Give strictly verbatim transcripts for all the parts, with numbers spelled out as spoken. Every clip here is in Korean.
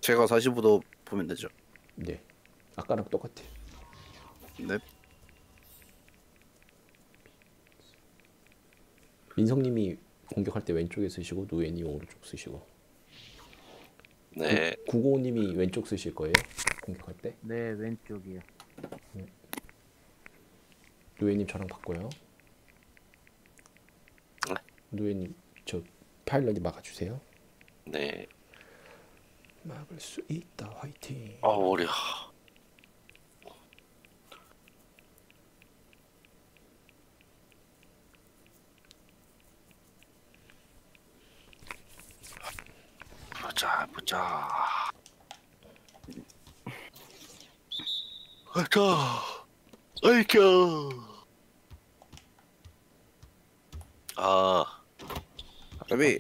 제가 사십오 도 보면 되죠. 네. 아까랑 똑같아. 네. 민성님이 공격할 때 왼쪽에 쓰시고 노예님 오른쪽 쓰시고. 네. 구구오님이 왼쪽 쓰실 거예요? 공격할 때? 네, 왼쪽이요. 노예님 저랑 바꿔요. 네. 노예님 저 파일럿이 막아주세요. 네. 막을 수 있다. 화이팅. 아 어려. 보자 보자. 자, 아이켜. 아, 까비.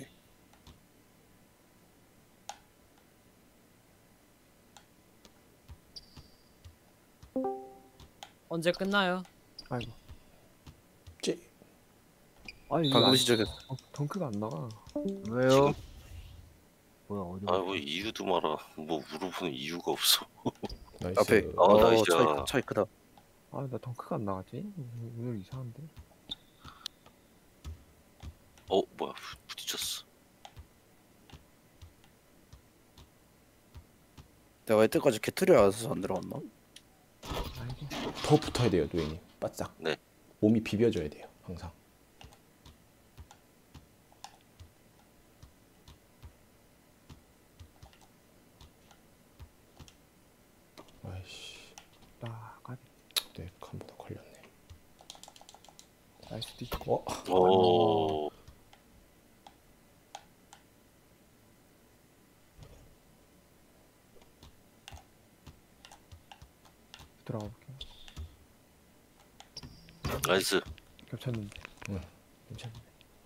언제 끝나요? 아이고. 찌. 아니 이거 방금 안- 시작했어. 어, 덩크가 안 나가. 왜요? 지금? 뭐야, 어디 아 뭐 이유도 말아. 뭐 물어보는 이유가 없어. 나이스. 앞에. 아, 어, 나이스. 차이, 차이 크다. 아 나 덩크가 안 나가지? 오늘 이상한데. 어 뭐야 부딪혔어. 내가 이때까지 개틀이 와서 안 들어갔나? 아이고. 더 붙어야 돼요, 노예님. 바싹. 네. 몸이 비벼져야 돼요, 항상. 아이씨, 나 까비. 네, 한 번 더 걸렸네. 나이스 디. 어, 오. 들어가 볼게요. 나이스. 겹쳤는데. 응, 괜찮네.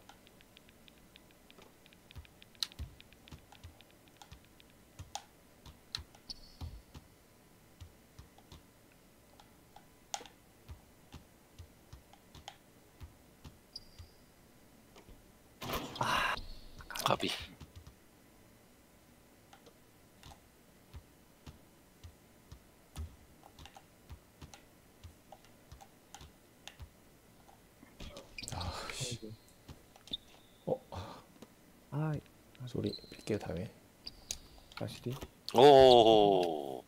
가비. 어, 아 소리 뺄게요 다음에. 나이스 디. 오.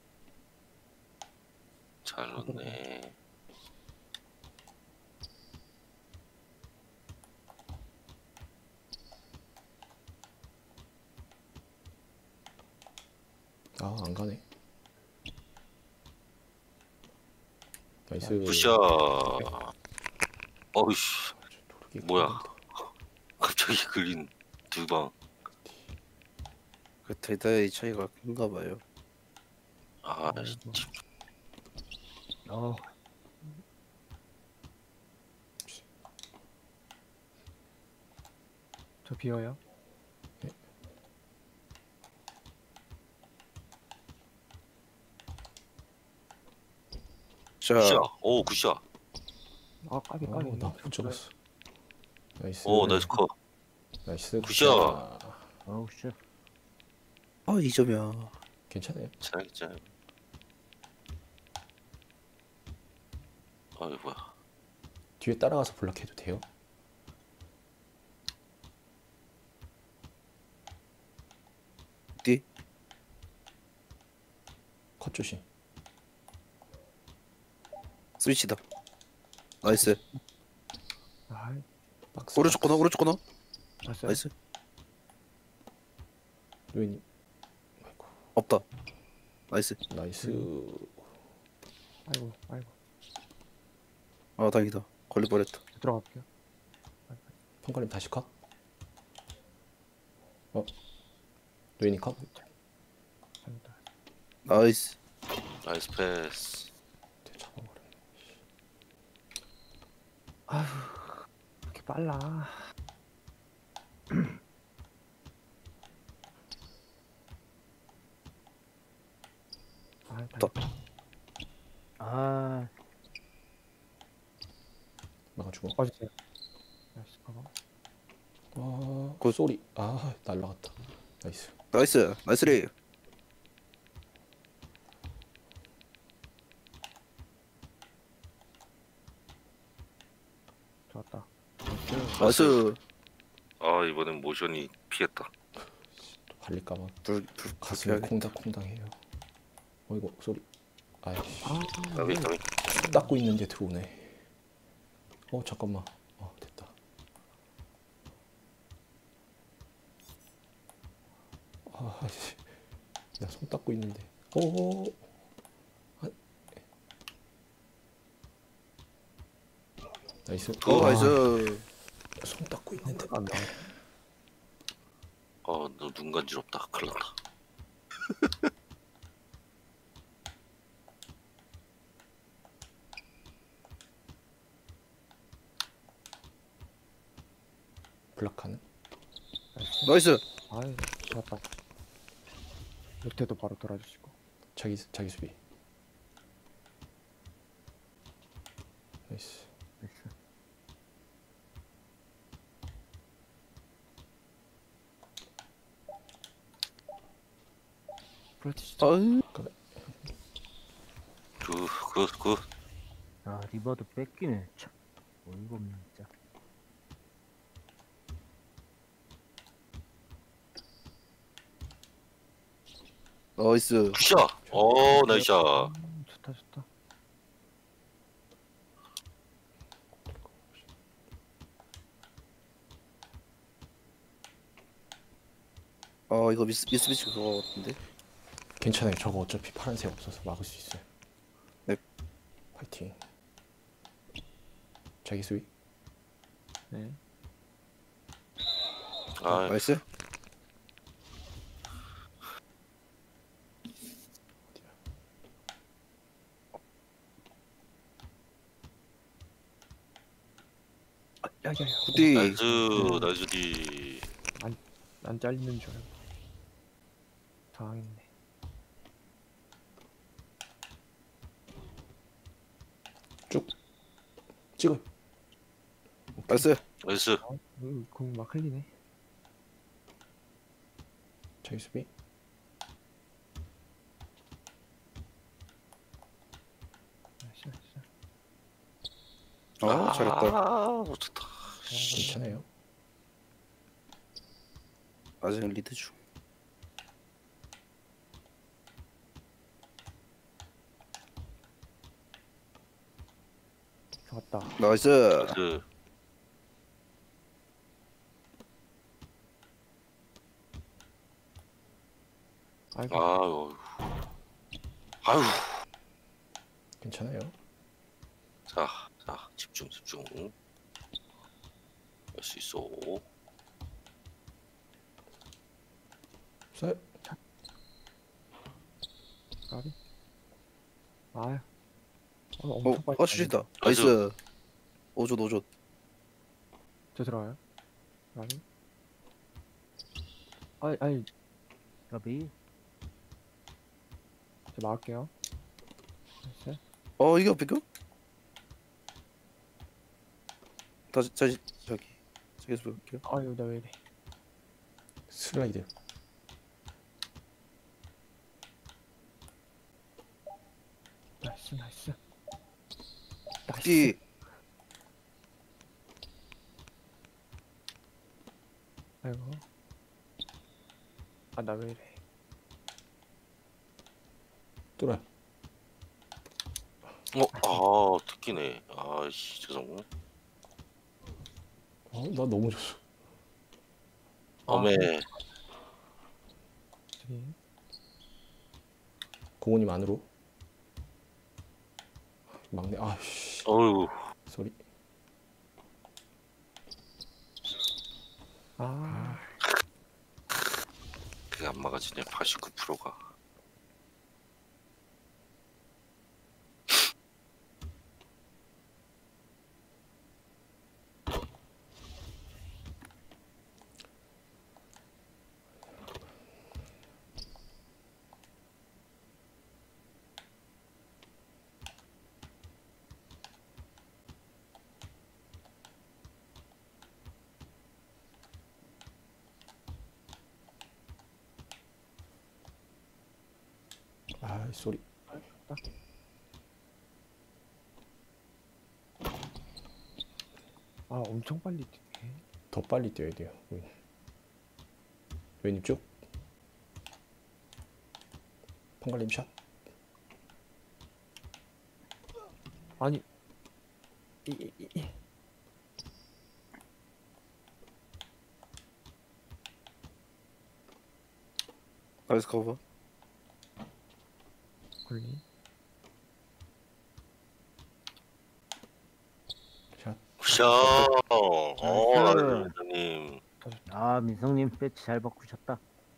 잘 넣네. 아, 안 가네. 나이스. 푸샤. 어이씨. 도르기 뭐야? 걸린다. 갑자기 그린 두 방. 그 대다의 차이가 큰가 봐요. 아, 아이고. 집- 어. 저 비어요. 자, 굿샷. 오, 굿샷. 아 까비 까비. 어, 나못 잡았어. 나이스. 오, 나이스 컷. 나이스. 굿샷. 어우, 씨. 아, 이 점이야. 괜찮아요. 잘, 잘. 아이 뭐야. 뒤에 따라가서 블락해도 돼요. 뒤. 컷 조심. 스위치다. 나이스. 아 박스. 오른쪽 코너, 오른쪽 코너. 나이스. 나이스. 노예님. 아이고. 없다. 나이스. 나이스. 아이고 아이고. 아, 다행이다. 걸릴 뻔했다. 들어가 볼게요. 펑카님 다시 컷. 어. 노예님 컷. 잘했다. 나이스. 나이스 패스. 네, 잡아버렸네. 이렇게 빨라. 아, 또. 다 아, 막아주고. 꺼주세요. 나이스 봐봐. 아, 굿. 소리. 아, 날라갔다. 나이스. 나이스. 나이스 레이. 나이스. 아 이번엔 모션이 피했다. 또 발릴까봐 불, 불, 가슴이 불 콩닥콩닥해요. 어이구 소리. 아이씨. 아, 까비 까비. 손 닦고 있는데 들어오네. 어 잠깐만. 어 됐다. 아씨. 나 손 닦고 있는데. 오. 아. 나이스. 어, 와, 나이스. 손 닦고 있는데. 턴크가 안 나와. 어너 눈 간지럽다. 큰일났다. 블락하는. 나이스. 아이, 좋았다. 못해도 바로 돌아주시고. 자기 자기 수비. 나이스. 나이스. 그렇지. 아유. 굿굿굿. 아, 리버도 뺏기네. 참. 어이가 없네, 진짜. 나이스. 굿샷. 어 나이스. 음, 좋다, 좋다. 아, 이거 미스, 미스비치 그거 같은데? 괜찮아요. 저거 어차피 파란색 없어서 막을 수 있어요. 네. 파이팅. 자기 수비. 네. 아 나이스. 야야야. 굿디. 나이스 나이스디. 안 잘리는 줄 알고. 당황했네. 쭉 찍어. 나이스. 나이스. 어, 공막 흘리네. 자기 수비. 나이스, 나이스. 어, 잘했다. 아 좋다. 괜찮아요. 아직은 리드 중. 좋았다. 나이스. 나이스. 아이고. 아유. 아유. 괜찮아요. 자, 자, 집중, 집중. 할 수 있어. 쌀. 까비. 아유. 어, 어, 엄청 빨리. 아, 주신다. 나이스. 오존, 오존. 저 들어가요? 까비. 아이, 아이, 까비. 저 막을게요. 나이스. 어, 이거 뺏겨? 다시, 다시, 저기. 저기서 볼게요. 아유, 나 왜 이래. 슬라이드. 나이스, 나이스. 나이스. 굿디. 아이고. 아, 나 왜 이래. 뚫어. 어, 아, 특기네. 아씨, 죄송. 어, 나 너무 좋았어. 어메. 저기. 공원님 안으로. 막내. 아씨. 어유. 소리. 아, 그게 안 막아지네. 팔십구 퍼센트가. 아, 소리. 아, 엄청 빨리 뛰네. 오케이. 더 빨리 뛰어야 돼요. 왼님 쭉. 펑갈림 샷. 아니. 이, 이, 이, 이. 나이스 커버. 걸리. 샷. 샷. 어, 나이스. 나이스님. 아 민성님 배치 잘 바꾸셨다.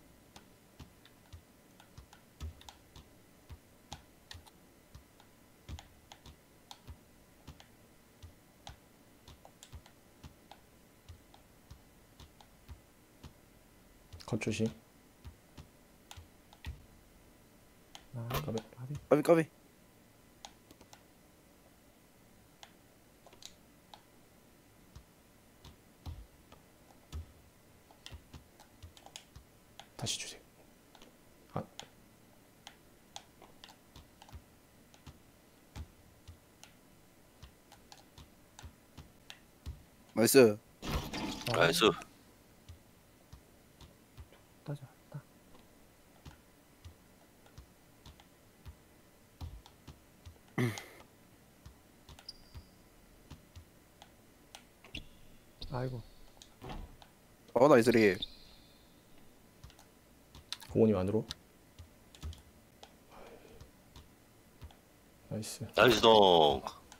컷 조심. 아, 까비. 까비. 까비 까비. 다시 주세요. 아, 나이스. 아, 나이스. 좋다 좋다. 아이고. 어 나이스리. 공원님 안으로. 나이스. 나이스 동.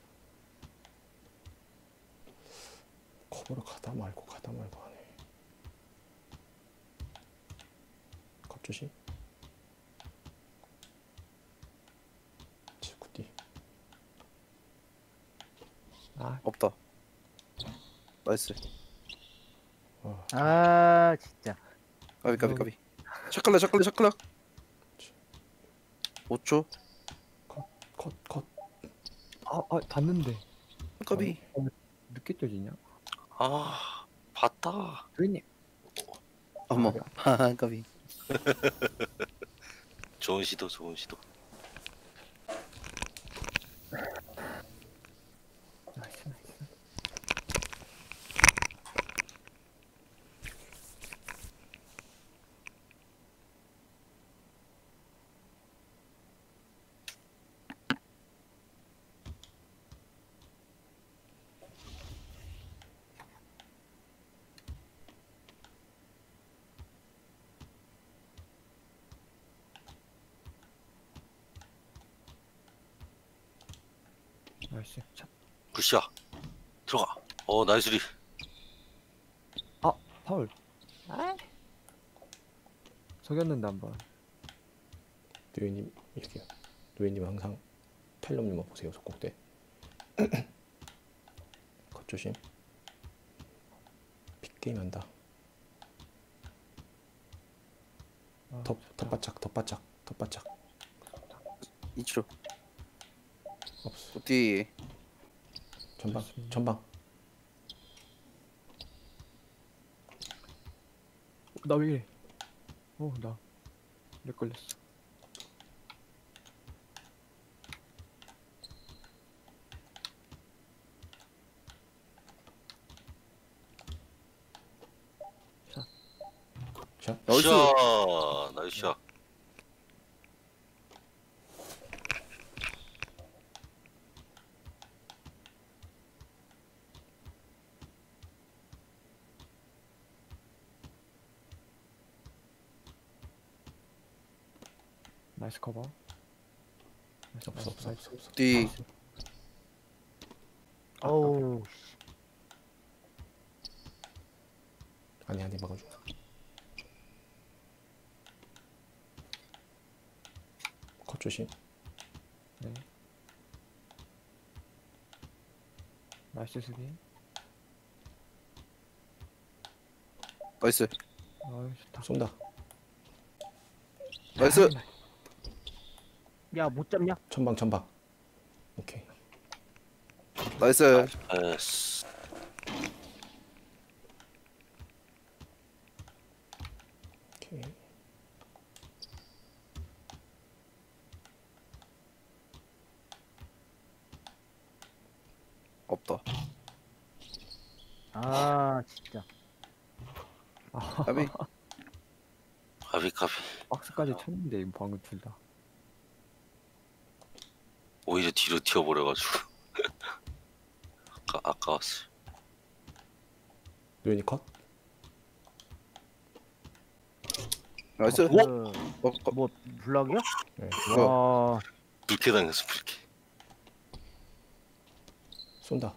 커버를 가다 말고 가다 말고 하네. 컷 조심. 굿디. 아, 없다. 나이스. 아, 아 진짜. 까비 까비 까비. 샤클락 샤클락 샤클락. 오 초. 컷 컷. 아, 아 봤는데 까비. 늦게 쪄지냐? 아, 봤다. 도현님. 어머. 하하 까비. 좋은 시도, 좋은 시도. 나이스 나이스. 나이스. 차. 굿샷. 들어가. 어, 나이스리. 아, 파울. 속였는데 한번. 노예님 이렇게요. 노예님 항상 펠럼님만 보세요. 속공대. 컷 조심. 빅게임 한다. 아, 덧 덧바짝 덧바짝 덧바짝. 이 초. 없어. 어디? 전방 좋습니다. 전방. 나 왜 이래? 어, 나. 렉 걸렸어. 샷. 나이스. 샷. 나이스 샷. 나이스 커버. 나이스, 없어 없어 나이스, 없어 없어. 어디? 나이스. 어우 씨. 아니 아니 막아줘. 컷 조심. 네. 나이스 수비. 나이스. 아유 좋다. 쏜다. 나이스. 야 못 잡냐? 전방 전방. 오케이. 나이스. 에스. 오케이. 없다. 아 아 진짜. 까비. 가비 가비. 박스까지 쳤는데 이거 방금 둘 다. 오히려 뒤로 튀어버려가지고. 아까 아까웠어. 노현이 컷. 나이스. 그, 어, 어, 뭐 블락이야? 네. 와. 불쾌 당했어 불쾌. 쏜다.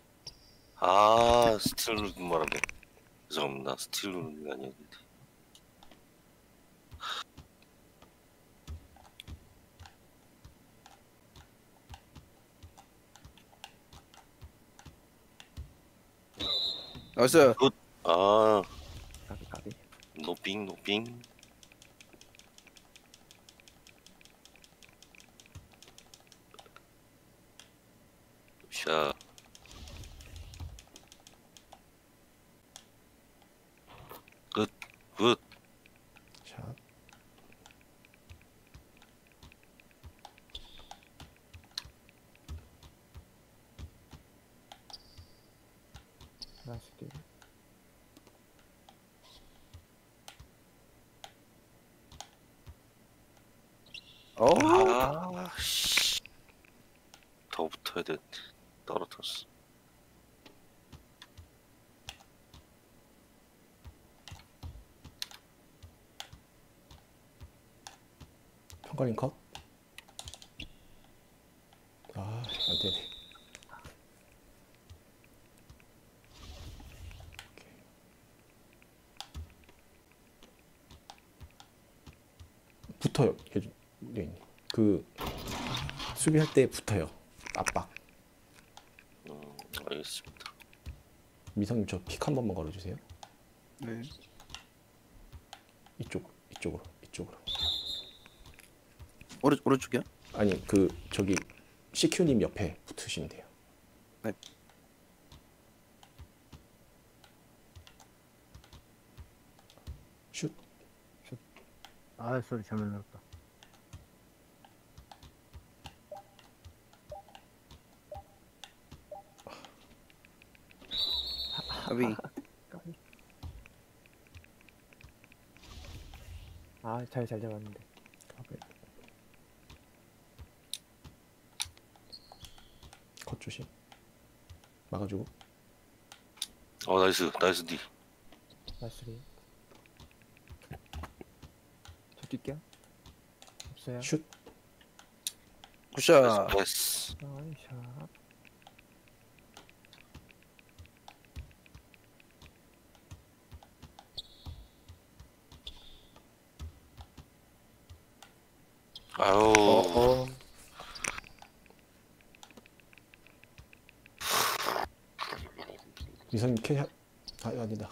아 스틸 누르는 바람에. 죄송합니다. 스틸 누르는 게 아니었는데. 나이스. 아 까비 까비. 노빙 노빙. 샤. 끝. 끝. 샷. 나이스 딜. 어. 아, 씨. 더 붙어야 되는데 떨어졌어. 평가린 컷. 아, 안 되네. 붙어요. 예준- 예준님. 그 수비할 때 붙어요. 압박. 음, 알겠습니다. 미성님 저 픽 한 번만 걸어주세요. 네. 이쪽, 이쪽으로, 이쪽으로. 오른 오른쪽이야? 아니 그 저기 씨큐님 옆에 붙으시면 돼요. 네. 슛. 아 소리 잘못 넣었다. 까비. 까비. 아잘 잘 잡았는데. 컷 조심. 막아주고. 어 나이스 나이스 디. 나이스 딜. 저 뛸게요. 없어요. 슛. 굿샷. 나이스. 나이샷. 아유. 어. 어. 미성님 캐. 아 아니다.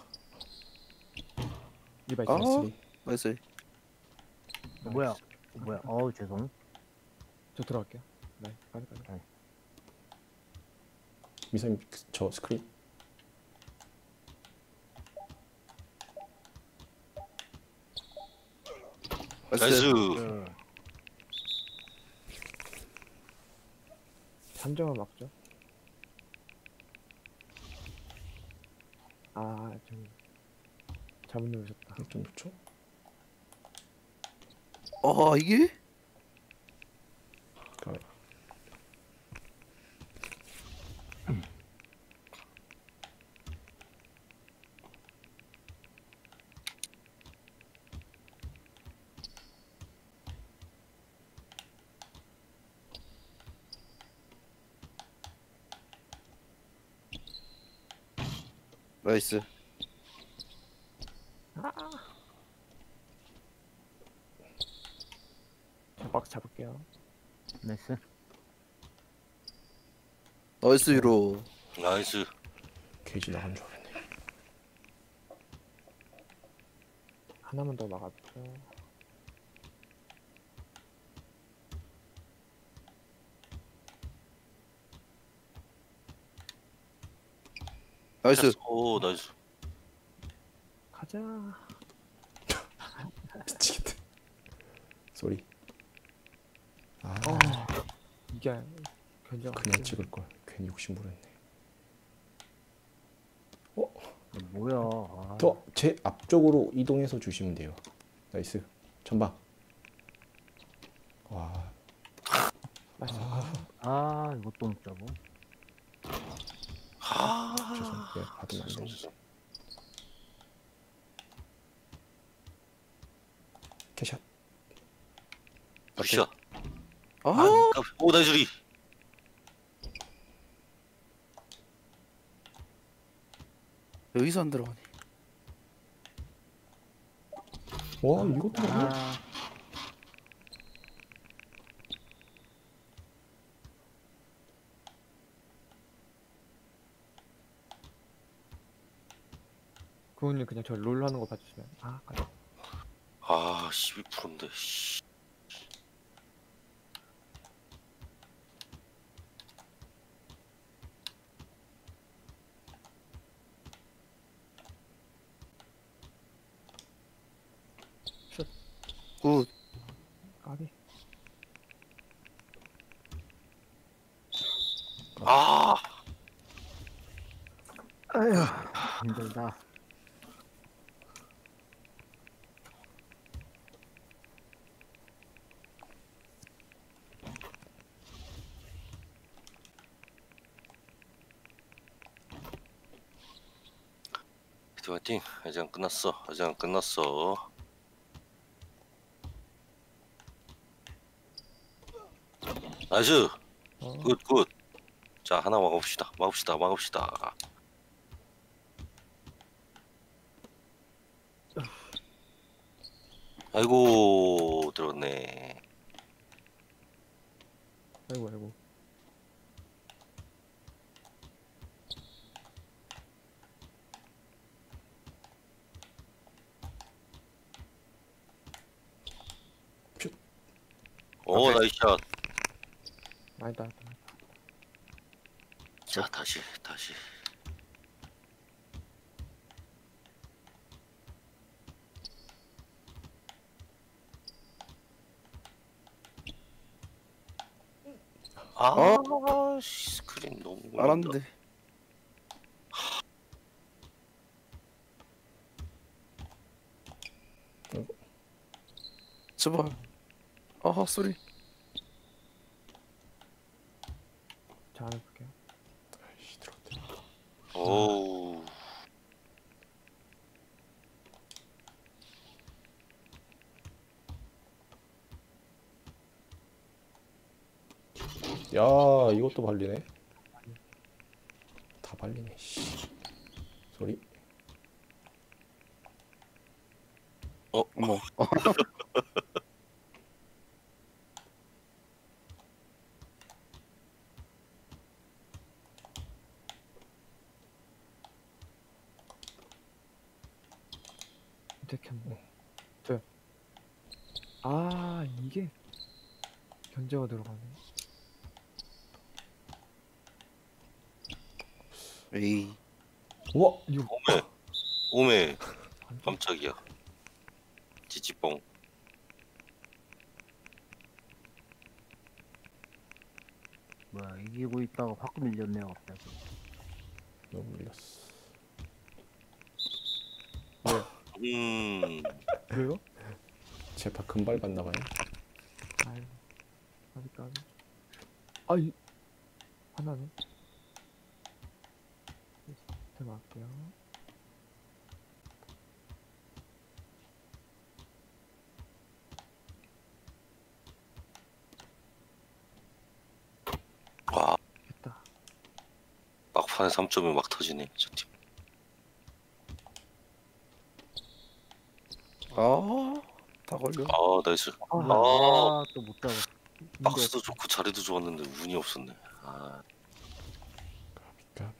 리바이스. 아. 나이스. 나이스. 어, 뭐야? 어, 뭐야? 어우 죄송. 저 들어갈게요. 네. 까비 까비. 미성님 저 스크린. 나이스. 나이스. 그, 삼 점을 막죠. 아, 좀 잘못 누르셨다. 좀 좋죠? 어 이게? 그래. 나이스. 저 박스 잡을게요. 나이스. 나이스 유로. 나이스. 게이지 나간 줄 알았네. 하나만 더 막아줘. 나이스. 오 나이스. 가자. 미치겠다. 쏘리. 아 어, 이게 견제가 안 그냥 되네. 찍을 걸. 괜히 욕심 부렸네. 어? 뭐야? 아, 더 제 앞쪽으로 이동해서 주시면 돼요. 나이스. 전방. 와. 나이스. 아 이것도 못 잡어. 아, 죄송. 네, 받으면 안 되는데. 죄송. 캐샷. 굿샷. 아, 아, 오 나이스리. 여기서 안 들어가네. 와, 이것도 맞네. 아 그분님 그냥 저 롤 하는 거 봐주시면. 아, 아까워. 아, 십이 퍼센트인데. 씨. 굿. 까비. 아, 힘들다. 화이팅 화이팅. 아직 안 끝났어. 아직 안 끝났어. 나이스. 어. 굿 굿. 자, 하나 막읍시다. 막읍시다. 막읍시다. 아이고, 들었네. 아이고 아이고. 오, 나이스 샷. 아니다. 아니다. 자, 다시 다시. 아, 씨, 스크린 너무 걸린다. 알았는데. 제발. 아하, 쏘리. 자, 안에 볼게요. 아이씨, 들어왔다. 오우. 야, 이것도 발리네. 다 발리네. 씨. 소리. 어머. 이렇게 한번. 저. 아, 이게 견제가 들어가네. 에이. 우와. 이거 오메. 오메. 완전 깜짝이야. 지지뽕. 뭐야 이기고 있다가 확 밀렸네요 갑자기. 너무 밀렸어. 음. 왜요? 제파 금발 봤나 봐요. 아이고. 까비 까비. 아, 이 하나네. 들어갈게요. 와, 됐다. 막판에 삼 점이 막 터지네, 저 팀. 아, 다 걸려. 아, 나이스. 아, 아, 아또 못 잡았어. 박스도 좋고 자리도 좋았는데 운이 없었네. 아, 까비.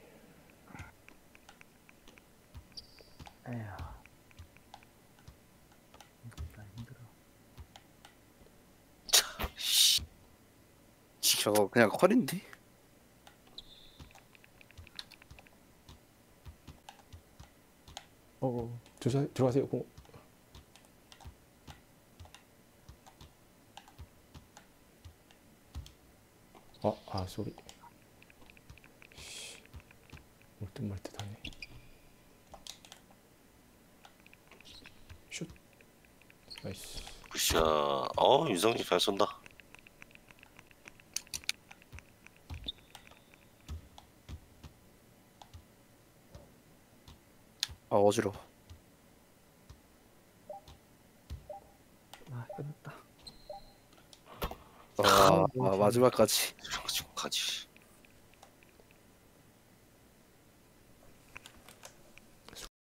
에휴. 힘들다 힘들어. 씨. 저거 그냥 컬인데? 어, 어. 들어가세요. 들어가세요. 공. 아, 아, 소리. 씨. 물듯 말듯 하네. 나이스. 굿샷. 어 윤성님 잘 쏜다. 아 어지러워. 아 끝났다. 아, 아 마지막까지. 지금까지.